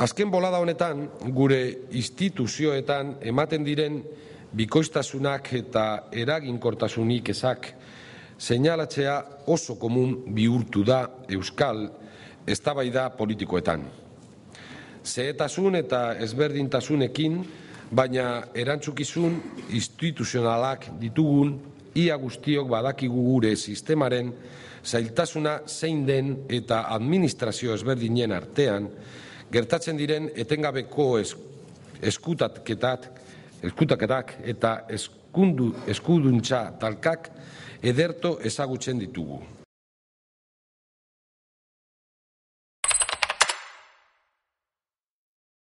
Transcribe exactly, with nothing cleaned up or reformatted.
Azken bolada honetan, gure instituzioetan ematen diren bikoiztasunak eta eraginkortasunik ezak seinalatzea oso komun bihurtu da euskal eztabaida politikoetan. Zehetasun eta ezberdintasunekin, baina erantzukizun instituzionalak ditugun, ia guztiok badakigu gure sistemaren zailtasuna zein den eta administrazio ezberdinen artean gertatzen diren etengabeko eskutaketak, eskutaketak eta eskundu, eskuduntza talkak ederto ezagutzen ditugu.